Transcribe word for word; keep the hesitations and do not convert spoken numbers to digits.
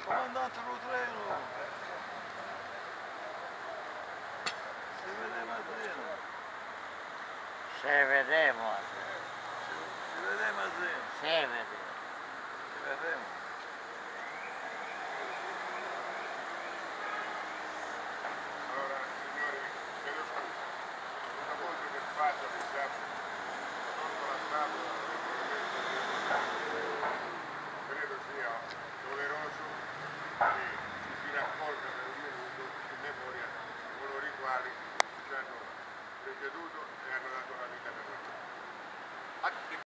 Comandante lo treno! Si vede Mazzino! Se vedemo, Si vede Mazzino! se vedemo. Si vedemo! Allora, signori, chiedo scusa. Una volta che faccia che siamo sotto la strada, credo sia doveroso che ci si raccolga per un minuto in memoria di coloro i quali ci hanno preceduto e hanno dato la vita per noi.